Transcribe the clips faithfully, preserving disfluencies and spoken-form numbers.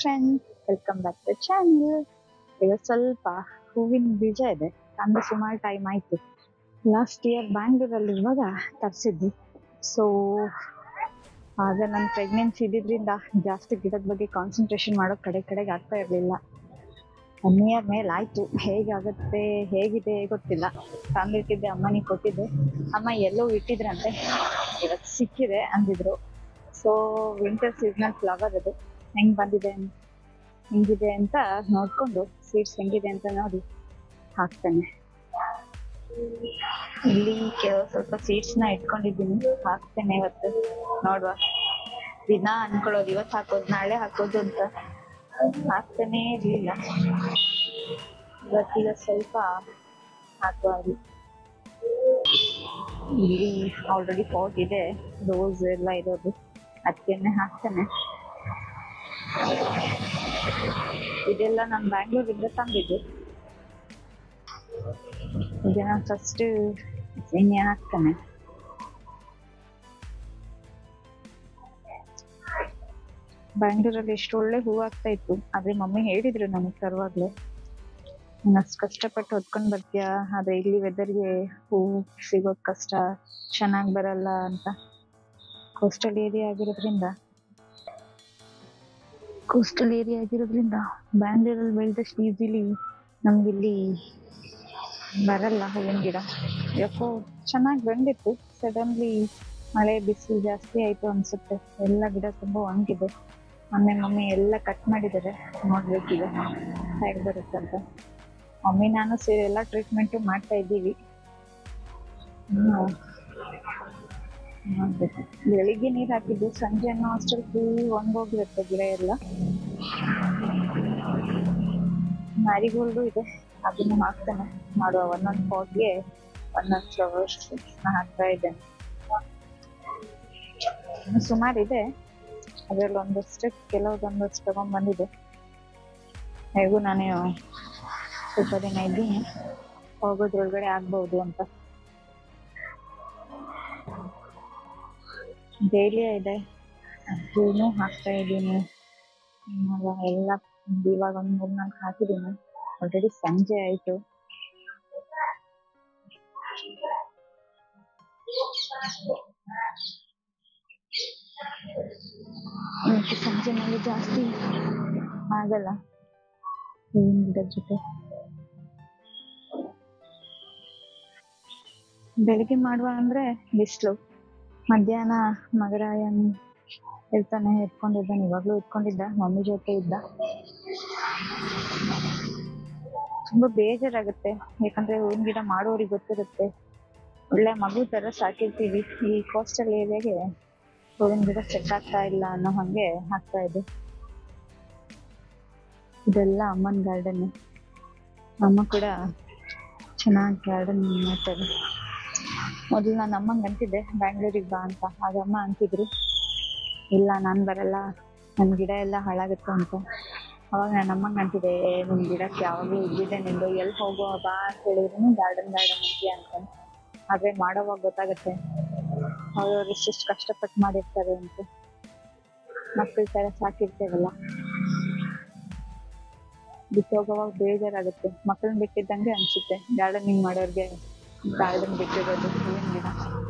Friends, welcome back to channel. ಇವತ್ತು ಸ್ವಲ್ಪ ಹೂವಿನ ಬೀಜ ಇದೆ, ತಂದು ಸುಮಾರು ಟೈಮ್ ಆಯ್ತು. ಲಾಸ್ಟ್ ಇಯರ್ ಬ್ಯಾಂಗ್ಳೂರಲ್ಲಿ ಇರುವಾಗ ತರಿಸಿದ್ವಿ. ಸೊ ಆಗ ನನ್ನ ಪ್ರೆಗ್ನೆನ್ಸಿ ಇದ್ದಿದ್ರಿಂದ ಜಾಸ್ತಿ ಗಿಡದ ಬಗ್ಗೆ ಕಾನ್ಸಂಟ್ರೇಷನ್ ಮಾಡೋಕೆ ಕಡೆ ಕಡೆಗೆ ಆಗ್ತಾ ಇರಲಿಲ್ಲ. ಒನ್ ಇಯರ್ ಮೇಲೆ ಆಯಿತು. ಹೇಗಾಗುತ್ತೆ ಹೇಗಿದೆ ಗೊತ್ತಿಲ್ಲ. ತಂದಿಟ್ಟಿದ್ದೆ, ಅಮ್ಮನಿಗೆ ಕೊಟ್ಟಿದ್ದೆ. ಅಮ್ಮ ಎಲ್ಲೋ ಇಟ್ಟಿದ್ರಂತೆ, ಇವತ್ತು ಸಿಕ್ಕಿದೆ ಅಂದಿದ್ರು. ಸೊ ವಿಂಟರ್ ಸೀಸನಲ್ ಫ್ಲವರ್ ಅದು ಹೆಂಗೆ ಬಂದಿದೆ ಹೆಂಗಿದೆ ಅಂತ ನೋಡ್ಕೊಂಡು ಸೀಡ್ಸ್ ಹೆಂಗಿದೆ ಅಂತ ನೋಡಿ ಹಾಕ್ತೇನೆ. ಇಲ್ಲಿ ಕೆಲವು ಸ್ವಲ್ಪ ಸೀಡ್ಸ್ನ ಇಟ್ಕೊಂಡಿದ್ದೀನಿ, ಹಾಕ್ತೇನೆ ಇವತ್ತು. ನೋಡುವ, ದಿನ ಅನ್ಕೊಳ್ಳೋದು ಇವತ್ತು ಹಾಕೋದು ನಾಳೆ ಹಾಕೋದು ಅಂತ ಹಾಕ್ತೇನೆ ಇರಲಿಲ್ಲ. ಇವತ್ತೀಗ ಸ್ವಲ್ಪ ಹಾಕುವ. ಇಲ್ಲಿ ಆಲ್ರೆಡಿ ಪಾಟ್ ಇದೆ, ರೋಸ್ ಎಲ್ಲ ಇರೋದು, ಅದಕ್ಕೆ ಹಾಕ್ತೇನೆ. ಇದೆಲ್ಲ ನಾನು ಬ್ಯಾಂಗ್ಳೂರಿಂದ ತಂದಿದ್ದು. ಇದನ್ನ ಫಸ್ಟ್ ಎಣ್ಣೆ ಹಾಕ್ತಾನೆ. ಬ್ಯಾಂಗ್ಳೂರಲ್ಲಿ ಎಷ್ಟು ಒಳ್ಳೆ ಹೂ ಆಗ್ತಾ ಇತ್ತು. ಆದ್ರೆ ಮಮ್ಮಿ ಹೇಳಿದ್ರು ನಮಗೆ ತರುವಾಗ್ಲೇ, ನೀನು ಅಷ್ಟು ಕಷ್ಟಪಟ್ಟು ಹೊತ್ಕೊಂಡ್ ಬರ್ತೀಯ, ಆದ್ರೆ ಇಲ್ಲಿ ವೆದರ್ಗೆ ಹೂ ಸಿಗೋದು ಕಷ್ಟ, ಚೆನ್ನಾಗಿ ಬರಲ್ಲ ಅಂತ. ಕೋಸ್ಟಲ್ ಏರಿಯಾ ಆಗಿರೋದ್ರಿಂದ ಕೋಸ್ಟಲ್ ಏರಿಯಾ ಆಗಿರೋದ್ರಿಂದ ಬ್ಯಾಂಗ್ಳೂರಲ್ಲಿ ಬೆಳೆದಷ್ಟು ಈಸಿಲಿ ನಮ್ಗಿಲ್ಲಿ ಬರಲ್ಲ ಹೂವಿನ ಗಿಡ. ಯಾಕೋ ಚೆನ್ನಾಗಿ ಬಂದಿತ್ತು, ಸಡನ್ಲಿ ಮಳೆ ಬಿಸಿಲು ಜಾಸ್ತಿ ಆಯ್ತು ಅನ್ಸುತ್ತೆ. ಎಲ್ಲ ಗಿಡ ತುಂಬಾ ಒಣಗಿದೆ. ಮೊನ್ನೆ ಮಮ್ಮಿ ಎಲ್ಲ ಕಟ್ ಮಾಡಿದ್ದಾರೆ, ನೋಡ್ಬೇಕೀಗ ಹೇಗೆ ಬರುತ್ತಂತ. ಮಮ್ಮಿ ನಾನು ಸೇರಿ ಎಲ್ಲ ಟ್ರೀಟ್ಮೆಂಟು ಮಾಡ್ತಾ ಇದ್ದೀವಿ. ನೋಡ್ಬೇಕು. ಬೆಳಿಗ್ಗೆ ನೀರು ಹಾಕಿದ್ದು, ಸಂಜೆ ಅನ್ನೋ ಅಷ್ಟರಲ್ಲಿ ಫುಲ್ ಒಣಗೋಗಿರುತ್ತೆ ಗಿಡ ಎಲ್ಲ. ಮ್ಯಾರಿಗೋಲ್ಡು ಇದೆ, ಅದನ್ನು ಹಾಕ್ತಾನೆ. ಮಾಡುವ ಒಂದೊಂದು ಪಾಟ್ಗೆ ಒಂದೊಂದು ಫ್ಲವರ್ಸ್ ಹಾಕ್ತಾ ಇದ್ದೇನೆ. ಸುಮಾರು ಇದೆ, ಅದರಲ್ಲಿ ಒಂದಷ್ಟು ಕೆಲವೊಂದಷ್ಟು ತಗೊಂಡ್ ಬಂದಿದೆ. ಹೇಗೂ ನಾನು ಸ್ವಲ್ಪ ದಿನ ಇದ್ದೀನಿ, ಹೋಗೋದ್ರೊಳಗಡೆ ಆಗ್ಬಹುದು ಅಂತ. ಡೈಲಿ ಇದೆ, ಅದೂ ಹಾಕ್ತಾ ಇದ್ದೀನಿ. ಎಲ್ಲ ಇವಾಗ ಒಂದು ಮೂರು ನಾಲ್ಕು ಹಾಕಿದ್ದೀನಿ. ಆಲ್ರೆಡಿ ಸಂಜೆ ಆಯಿತು. ಮತ್ತೆ ಸಂಜೆ ಮೇಲೆ ಜಾಸ್ತಿ ಆಗಲ್ಲ ಹೂವಿನ ಗಿಡದ ಜೊತೆ. ಬೆಳಿಗ್ಗೆ ಮಾಡುವ ಅಂದ್ರೆ ಬಿಸಿಲು, ಮಧ್ಯಾಹ್ನ ಮಗರಾಯನ್ ಇರ್ತಾನೆ, ಇಟ್ಕೊಂಡಿದ್ದಾನೆ. ಇವಾಗ್ಲೂ ಇಟ್ಕೊಂಡಿದ್ದ, ಮಮ್ಮಿ ಜೊತೆ ಇದ್ದ. ತುಂಬಾ ಬೇಜಾರಾಗುತ್ತೆ, ಯಾಕಂದ್ರೆ ಹೂವಿನ ಗಿಡ ಮಾಡೋರಿಗೆ ಗೊತ್ತಿರುತ್ತೆ. ಒಳ್ಳೆ ಮಗು ತರ ಸಾಕಿರ್ತೀವಿ. ಈ ಕೋಸ್ಟಲ್ ಏರಿಯಾಗೆ ಹೂವಿನ ಗಿಡ ಸೆಟ್ ಆಗ್ತಾ ಇಲ್ಲ ಅನ್ನೋ ಹಂಗೆ ಆಗ್ತಾ ಇದೆ. ಇದೆಲ್ಲ ಅಮ್ಮನ ಗಾರ್ಡನ್. ಅಮ್ಮ ಕೂಡ ಚೆನ್ನಾಗಿ ಗಾರ್ಡನ್ ಮಾಡ್ತಾರೆ. ಮೊದಲು ನಾನು ಅಮ್ಮಂಗೆ ಅಂತಿದ್ದೆ ಬ್ಯಾಂಗ್ಳೂರಿಗೆ ಬಾ ಅಂತ. ಆಗ ಅಮ್ಮ ಅಂತಿದ್ರು, ಇಲ್ಲ ನಾನು ಬರಲ್ಲ, ನನ್ನ ಗಿಡ ಎಲ್ಲ ಹಾಳಾಗುತ್ತೆ ಅಂತ. ಅವಾಗ ನಾನು ಅಮ್ಮಂಗೆ ಅಂತಿದ್ದೆ, ನಿನ್ನ ಗಿಡಕ್ಕೆ ಯಾವಾಗಲೂ ಇದ್ದಿದ್ದೆ ನಿಂದು, ಎಲ್ಲಿ ಹೋಗುವ ಬಾ ಅಂತ ಹೇಳಿದ್ರು ಗಾರ್ಡನ್ ಗಾರ್ಡನ್ ಇದೆಯಾ ಅಂತ. ಆದರೆ ಮಾಡೋವಾಗ ಗೊತ್ತಾಗುತ್ತೆ ಅವ್ರವ್ರು ಇಷ್ಟಿಷ್ಟು ಕಷ್ಟಪಟ್ಟು ಮಾಡಿರ್ತಾರೆ ಅಂತ. ಮಕ್ಕಳ ಥರ ಸಾಕಿರ್ತೇವಲ್ಲ, ಬಿಟ್ಟು ಹೋಗೋವಾಗ ಬೇಜಾರಾಗುತ್ತೆ. ಮಕ್ಕಳನ್ನ ಬಿಟ್ಟಿದ್ದಂಗೆ ಅನಿಸುತ್ತೆ ಗಾರ್ಡನಿಂಗ್ ಮಾಡೋರಿಗೆ. ಗಾರ್ಡನ್ ಬಿಟ್ಟಿರೋದು ಹೂವಿನ ಗಿಡ.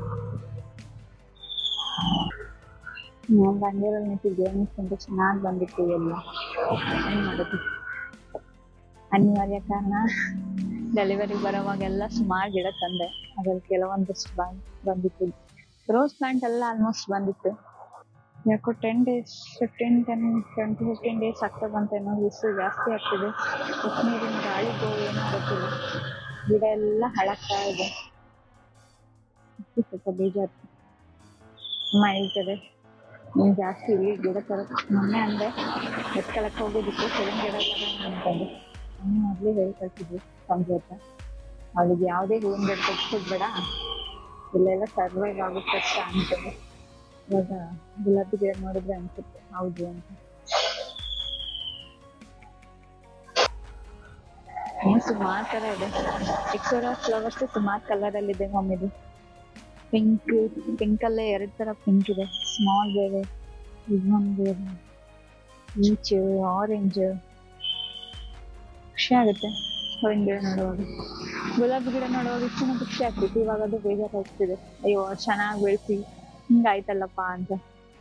ನಾವು ಬಂದಿರಲ್ಲಿ ನಿಂತಿದ್ವಿ, ಅನ್ನಿಸ್ಕೊಂಡು ಚೆನ್ನಾಗಿ ಬಂದಿತ್ತು ಎಲ್ಲ. ಏನು ಮಾಡೋದು, ಅನಿವಾರ್ಯ ಕಾರಣ. ಡೆಲಿವರಿ ಬರೋವಾಗೆಲ್ಲ ಸುಮಾರು ಗಿಡ ತಂದೆ, ಅದ್ರಲ್ಲಿ ಕೆಲವೊಂದಷ್ಟು ಬಂದಿತ್ತು. ರೋಸ್ ಪ್ಲಾಂಟ್ ಎಲ್ಲ ಆಲ್ಮೋಸ್ಟ್ ಬಂದಿತ್ತು. ಯಾಕೋ ten days fifteen ten twenty fifteen days ಆಗ್ತಾ ಬಂತೇನೋ, ಬಿಸಿಲು ಜಾಸ್ತಿ ಆಗ್ತಿದೆ. ನೀರಿನ ಗಾಳಿಗೋ ಏನೋ ಗೊತ್ತಿಲ್ಲ, ಗಿಡ ಎಲ್ಲ ಹಾಳಾಗ್ತಾ ಇದೆ. ಸ್ವಲ್ಪ ಬೇಜಾರು. ಅಮ್ಮ ಹೇಳ್ತದೆ, ನೀನು ಜಾಸ್ತಿ ಇಲ್ಲಿ ಗಿಡ ತರಕ್ಕೆ. ಮೊನ್ನೆ ಅಂದರೆ ಎತ್ಕೊಳಕ್ಕೆ ಹೋಗೋದಕ್ಕೆ ಹೂವಿನ ಗಿಡ ತರೋಣ ಅಂತಂದು ಅಮ್ಮ ಮೊದಲೇ ಹೇಳಿ ಕಳ್ಸಿದ್ವಿ ಸಂಜೆ ಹತ್ರ. ಅವಳಿಗೆ ಯಾವುದೇ ಹೂವಿನ ಗಿಡ ತೆಗೆಸ್ಕೊಡ್ಬೇಡ, ಇಲ್ಲೆಲ್ಲ ಸರ್ವೈವ್ ಆಗೋದು ಕಷ್ಟ ಅಂತಂದು. ಇವಾಗ ಗುಲಾಬಿ ಗಿಡ ನೋಡಿದ್ರೆ ಅನ್ಸುತ್ತೆ ಹೌದು ಅಂತ. ಏನು ಸುಮಾರು ಥರ ಇದೆ. ಎಕ್ಸೋರಾ ಫ್ಲವರ್ಸ್ ಸುಮಾರು ಕಲರಲ್ಲಿದೆ ಮಮ್ಮಿದು. ಪಿಂಕ್ ಪಿಂಕಲ್ಲೇ ಎರಡು ಥರ ಪಿಂಕ್ ಇದೆ, ಸ್ಮಾಲ್ ಬೇರೆ, ಇನ್ನೊಂದು ಬೇರೆ. ಪೀಚ್, ಆರೆಂಜ್ ಖುಷಿ ಆಗುತ್ತೆ ಹೂವಿನ ಗಿಡ ನೋಡುವಾಗ. ಗುಲಾಬಿ ಗಿಡ ನೋಡುವಾಗ ಇಷ್ಟು ಖುಷಿ ಆಗ್ತಿತ್ತು, ಇವಾಗ ಅದು ಬೇಜಾರಾಗ್ತಿದೆ. ಅಯ್ಯೋ ಚೆನ್ನಾಗಿ ಬೆಳೆಸಿ ಹಿಂಗಾಯ್ತಲ್ಲಪ್ಪ ಅಂತ.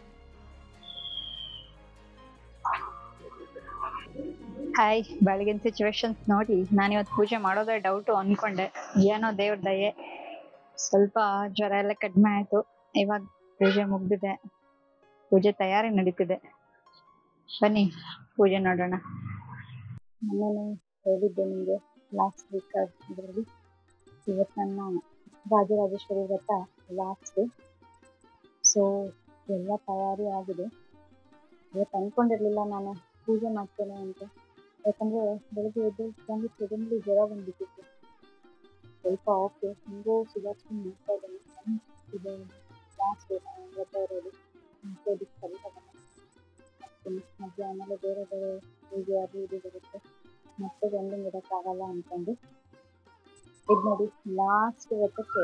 ಹಾಯ್, ಬೆಳಗಿನ ಸಿಚುವೇಶನ್ಸ್ ನೋಡಿ ನಾನು ಇವತ್ತು ಪೂಜೆ ಮಾಡೋದೇ ಡೌಟು ಅನ್ಕೊಂಡೆ. ಏನೋ ದೇವ್ರ ದಯೆ, ಸ್ವಲ್ಪ ಜ್ವರ ಎಲ್ಲ ಕಡಿಮೆ ಆಯ್ತು. ಇವಾಗ ಪೂಜೆ ಮುಗ್ದಿದೆ, ಪೂಜೆ ತಯಾರಿ ನಡೀತಿದೆ. ಬನ್ನಿ ಪೂಜೆ ನೋಡೋಣ. ಮೊನ್ನೆ ಹೇಳಿದ್ದೆ ನಿಮಗೆ ಲಾಸ್ಟ್ ವೀಕ್ ಇದರಲ್ಲಿ. ಇವತ್ತು ನನ್ನ ರಾಜರಾಜೇಶ್ವರಿ ವ್ರತ ಲಾಸ್ಟ್ ಡೇ. ಸೊ ಎಲ್ಲ ತಯಾರಿ ಆಗಿದೆ. ಇವತ್ತು ಅಂದ್ಕೊಂಡಿರ್ಲಿಲ್ಲ ನಾನು ಪೂಜೆ ಮಾಡ್ತೇನೆ ಅಂತ, ಯಾಕಂದರೆ ಬೆಳಗ್ಗೆ ಎದ್ದು ಬಂದು ಸಡನ್ಲಿ ಜ್ವರ ಬಂದ್ಬಿಟ್ಟಿತ್ತು. ಸ್ವಲ್ಪ ಓಕೆ ಹಿಂಗೋ ಸುಧಾರಿಸ್ಕೊಂಡು ಮಾಡ್ತಾ ಇದ್ದೇನೆ. ಇದು ಲಾಸ್ಟ್ ಡೇ ವ್ರತ ಇರೋದು, ಅದಕ್ಕೆ ಸ್ವಲ್ಪ ಮಾಡ್ತೀನಿ. ಮತ್ತೆ ಆಮೇಲೆ ಬೇರೆ ಬೇರೆ ಪೂಜೆ ಅದು ಇದು ಬರುತ್ತೆ, ಮತ್ತೆ ಗಂಡಿನ ಇಡೋಕ್ಕಾಗಲ್ಲ ಅಂದ್ಕೊಂಡು ಇದು ನೋಡಿ ಲಾಸ್ಟ್ ವ್ರತಕ್ಕೆ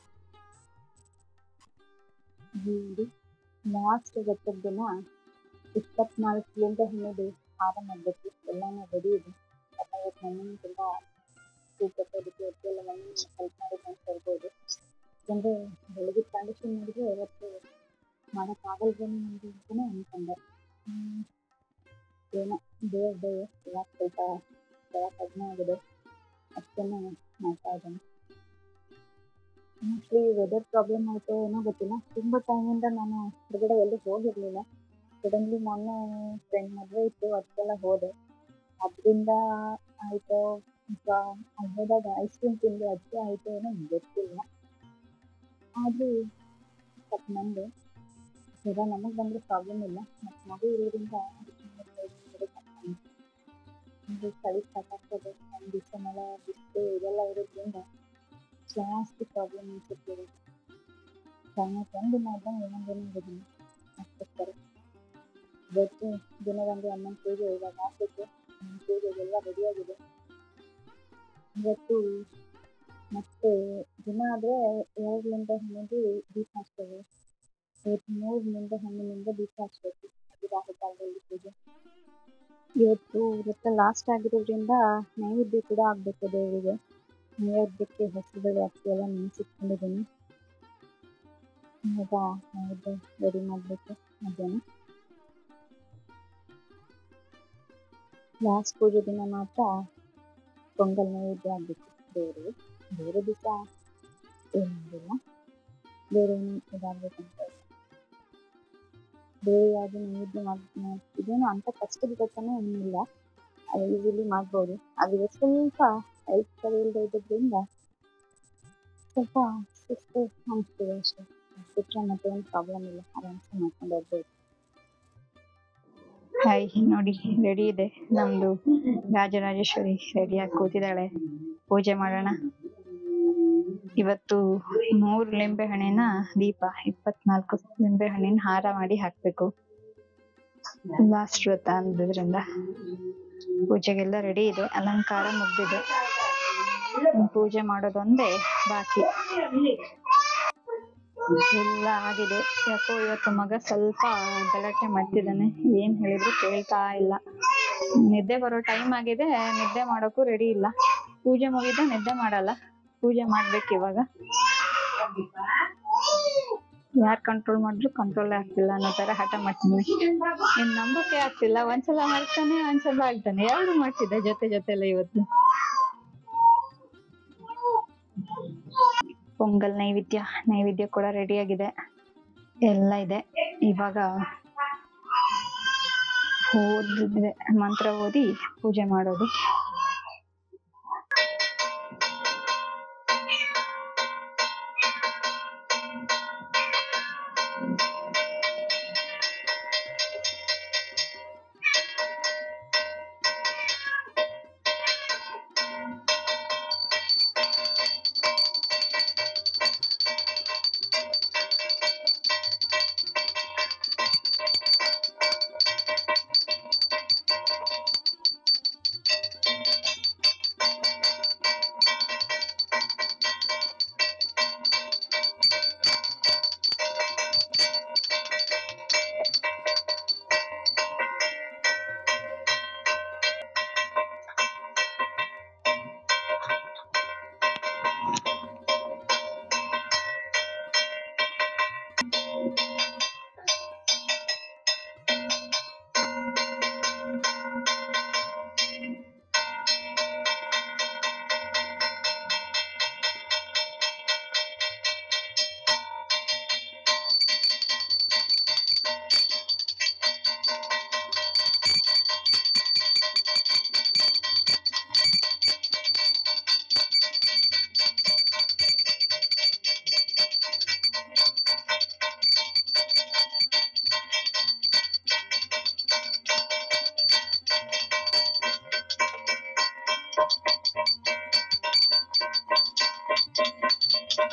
ಇದು ಲಾಸ್ಟ್ ವ್ರತದ ದಿನ ಇಪ್ಪತ್ನಾಲ್ಕು ಲಿಂಬೆ ಹಣ್ಣಿದು ಹಾರ ಮಾಡಬೇಕು. ಎಲ್ಲನೂ ರೆಡಿ ಇದೆ. ಇವತ್ತು ಮಣ್ಣಿನ ತುಂಬ ಸೂಪತ್ತೋದಕ್ಕೆ ಎಲ್ಲ ಮಣ್ಣಿನ ಸ್ವಲ್ಪ ಮಾಡಿ ಮಾಡ್ತಾ ಯಾಕಂದರೆ ಬೆಳಗ್ಗೆ ಕಂಡೀಷನ್ ಮಾಡಿದ್ರೆ ಇವತ್ತು ಮಾಡೋಕ್ಕಾಗಲ್ವೇನೋ ನನಗೆ ಅಂತಲೇ ಅಂದ್ಕೊಂಡೆ. ಏನೋ ದೇವ್ರ ದಯೆ ಇವಾಗ ಸ್ವಲ್ಪ ಜ್ವರ ಕಡಿಮೆ ಆಗಿದೆ, ಅಷ್ಟನ್ನು ಮಾಡ್ತಾ ಇದ್ದೇನೆ. ಮೋಸ್ಟ್ಲಿ ವೆದರ್ ಪ್ರಾಬ್ಲಮ್ ಆಯಿತು ಏನೋ ಗೊತ್ತಿಲ್ಲ. ತುಂಬ ಟೈಮಿಂದ ನಾನು ಹೊರಗಡೆ ಎಲ್ಲೂ ಹೋಗಿರಲಿಲ್ಲ. ಸಡನ್ಲಿ ಮೊನ್ನೆ ಫ್ರೆಂಡ್ ಮದುವೆ ಇತ್ತು, ಅದಕ್ಕೆಲ್ಲ ಹೋದೆ. ಅದರಿಂದ ಆಯಿತು ಅಥವಾ ಅಲ್ಲಿ ಹೋದಾಗ ಐಸ್ ಕ್ರೀಮ್ ತಿಂದು ಅದಕ್ಕೆ ಆಯಿತು ಏನೋ ಗೊತ್ತಿಲ್ಲ. ಆದರೂ ಸ್ವಲ್ಪ ನಂದು ಜ್ವರ ನಮಗೆ ಬಂದರೆ ಪ್ರಾಬ್ಲಮ್ ಇಲ್ಲ, ಮತ್ತು ಮಗು ಇರೋದ್ರಿಂದ ನಮಗೆ ಚಳಿ ಸಾಕಾಗ್ತದೆ. ಒಂದು ದಿವಸ ಮಳೆ ಬಿಸಿಲು ಇದೆಲ್ಲ ಇರೋದ್ರಿಂದ ಜಾಸ್ತಿ ಪ್ರಾಬ್ಲಮ್ ಅನಿಸುತ್ತದೆ. ಸಣ್ಣ ಒಂದು ಮಾಡ್ದಂಗೆ ಇನ್ನೊಂದೇನೋ ಇರೋದಿಲ್ಲ ಅಷ್ಟೇ. ಇವತ್ತು ದಿನದಂದು ಅಮ್ಮನ ಪೂಜೆ ಇವಾಗ ಹಾಕಬೇಕು. ಅಮ್ಮನ ಪೂಜೆಗೆಲ್ಲ ರೆಡಿಯಾಗಿದೆ. ಇವತ್ತು ಮತ್ತೆ ದಿನ ಆದರೆ ಎರಡು ಲಿಂಬೆ ಹಣ್ಣಿಂದು ದೀಪ ಹಚ್ತೇವೆ. ಇವತ್ತು ಮೂರು ಲಿಂಬೆ ಹಣ್ಣಿನಿಂದ ದೀಪ ಹಚ್ಚಬೇಕು. ಅದು ರಾಹುಕಾಲದಲ್ಲಿ ಪೂಜೆ. ಇವತ್ತು ವ್ರತ ಲಾಸ್ಟ್ ಆಗಿರೋದ್ರಿಂದ ನೈವೇದ್ಯ ಕೂಡ ಆಗಬೇಕು ದೇವರಿಗೆ. ನೈವೇದ್ಯಕ್ಕೆ ಹೆಸರುಬೇಳೆ ಅಕ್ಕಿ ಎಲ್ಲ ನೆನೆಸಿಟ್ಕೊಂಡಿದ್ದೀನಿ. ಇವಾಗ ನೈವೇದ್ಯ ರೆಡಿ ಮಾಡಬೇಕು ಮಧ್ಯಾಹ್ನ. ಲಾಸ್ಟ್ ಪೂಜೆ ದಿನ ಮಾತ್ರ ಪೊಂಗಲ್ ನೈವೇದ್ಯ ಆಗಬೇಕು ದೇವರಿಗೆ. ಬೇರೆ ದಿವಸ ಏನಿಲ್ಲ, ಬೇರೆ ಏನು ಇದಾಗಬೇಕಂತ ಬೇರೆ ಯಾವುದು ನೈವೇದ್ಯ ಮಾಡಿ ಇದೇನು ಅಂತ ಕಷ್ಟದ ಗೊತ್ತನೇ ಏನಿಲ್ಲ, ಅದು ಈಸಿಲಿ ಮಾಡ್ಬೋದು. ಅದು ಸ್ವಲ್ಪ ಹೆಲ್ತ್ ಸರಿ ಇಲ್ಲದೆ ಇರೋದ್ರಿಂದ ಸ್ವಲ್ಪ ಸುಸ್ತು ಅನಿಸ್ತದೆ ಅಷ್ಟೇ. ಬಿಟ್ಟರೆ ಮತ್ತೆ ಏನು ಪ್ರಾಬ್ಲಮ್ ಇಲ್ಲ, ಆರಾಮ್ಸೆ ಮಾಡ್ಕೊಂಡು ಹೋಗ್ಬೋದು. ಹಾಯ್, ನೋಡಿ ರೆಡಿ ಇದೆ ನಮ್ಮದು ರಾಜರಾಜೇಶ್ವರಿ. ರೆಡಿಯಾಗಿ ಕೂತಿದ್ದಾಳೆ. ಪೂಜೆ ಮಾಡೋಣ. ಇವತ್ತು ಮೂರು ಲಿಂಬೆ ಹಣ್ಣಿನ ದೀಪ, ಇಪ್ಪತ್ನಾಲ್ಕು ಲಿಂಬೆ ಹಣ್ಣಿನ ಹಾರ ಮಾಡಿ ಹಾಕಬೇಕು. ಲಾಸ್ಟ್ ವ್ರತ ಅಂದ್ರಿಂದ ಪೂಜೆಗೆಲ್ಲ ರೆಡಿ ಇದೆ, ಅಲಂಕಾರ ಮುಗ್ದಿದೆ. ಪೂಜೆ ಮಾಡೋದೊಂದೇ ಬಾಕಿ, ಎಲ್ಲ ಆಗಿದೆ. ಯಾಕೋ ಇವತ್ತು ಮಗ ಸ್ವಲ್ಪ ಗಲಾಟೆ ಮಾಡ್ತಿದ್ದಾನೆ, ಏನು ಹೇಳಿದ್ರು ಕೇಳ್ತಾ ಇಲ್ಲ. ನಿದ್ದೆ ಬರೋ ಟೈಮ್ ಆಗಿದೆ, ನಿದ್ದೆ ಮಾಡೋಕ್ಕೂ ರೆಡಿ ಇಲ್ಲ. ಪೂಜೆ ಮುಗಿದ ನಿದ್ದೆ ಮಾಡಲ್ಲ, ಪೂಜೆ ಮಾಡ್ಬೇಕು ಇವಾಗ. ಯಾರು ಕಂಟ್ರೋಲ್ ಮಾಡಿದ್ರು ಕಂಟ್ರೋಲ್ ಆಗ್ತಿಲ್ಲ ಅನ್ನೋ ಥರ ಹಠ ಮಾಡ್ತೀನಿ. ಇನ್ನು ನಂಬಕ್ಕೆ ಆಗ್ತಿಲ್ಲ, ಒಂದ್ಸಲ ಮಾಡ್ತಾನೆ ಒಂದ್ಸಲ ಆಗ್ತಾನೆ, ಎರಡು ಮಾಡ್ತಿದ್ದೆ ಜೊತೆ ಜೊತೆಲ್ಲ. ಇವತ್ತು ಪೊಂಗಲ್ ನೈವೇದ್ಯ ನೈವೇದ್ಯ ಕೂಡ ರೆಡಿಯಾಗಿದೆ, ಎಲ್ಲ ಇದೆ. ಇವಾಗ ಓದಿದ್ರೆ ಮಂತ್ರ ಓದಿ ಪೂಜೆ ಮಾಡೋದು.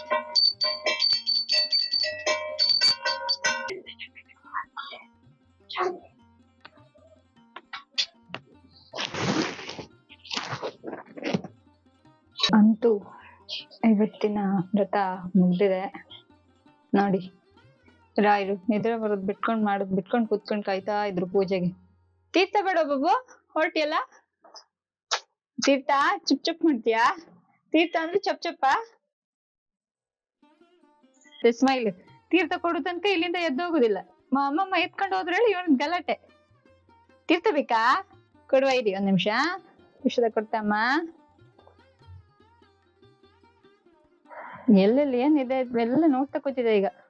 ಅಂತೂ ಇವತ್ತಿನ ವ್ರತ ಮುಗ್ದಿದೆ ನೋಡಿ. ರಾಯರು ನಿದ್ರೆ ಬರೋದ್ ಬಿಟ್ಕೊಂಡ್ ಮಾಡೋದ್ ಬಿಟ್ಕೊಂಡ್ ಕುತ್ಕೊಂಡ್ ಕಾಯ್ತಾ ಇದ್ರು ಪೂಜೆಗೆ. ತೀರ್ಥ ಬೇಡ ಬಾಬು, ಹೊರಟಿಯಲ್ಲ? ತೀರ್ಥ ಚುಪ್ ಚುಪ್ ಮಾಡ್ತೀಯಾ? ತೀರ್ಥ ಅಂದ್ರೆ ಚಪ್ ಚಪ್ಪ ಸ್ಮೈಲ್. ತೀರ್ಥ ಕೊಡು ತನಕ ಇಲ್ಲಿಂದ ಎದ್ದೋಗುದಿಲ್ಲ. ಅಮ್ಮಮ್ಮ ಎತ್ಕೊಂಡು ಹೋದ್ರೆ ಇವನ್ ಗಲಾಟೆ. ತೀರ್ಥ ಬೇಕಾ? ಕೊಡುವ ಇರಿ ಒಂದ್ ನಿಮಿಷ. ವಿಷದ ಕೊಡ್ತಮ್ಮ. ಎಲ್ಲೆಲ್ಲಿ ಏನಿದೆ ಎಲ್ಲ ನೋಡ್ತಾ ಕೂತಿದೆ ಈಗ.